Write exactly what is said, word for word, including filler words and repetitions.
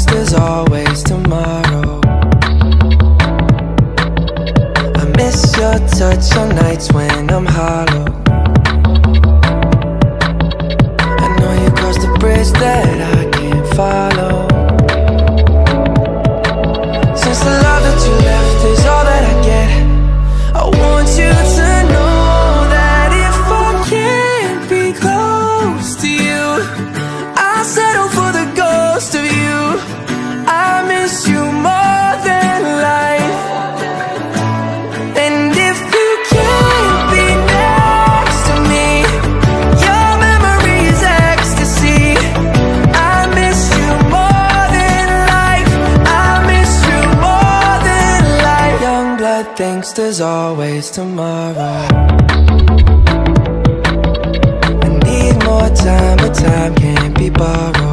thinks there's always tomorrow. I miss your touch on nights when I'm hollow. I know you crossed a bridge that I can't follow. Since the love that you left is all that I get, I want you to know that if I can't be close to you, I'll settle for the ghost of you. I miss you more than life. And if you can't be next to me, your memory is ecstasy. I miss you more than life. I miss you more than life. Young blood thinks there's always tomorrow. I need more time, but time can't be borrowed.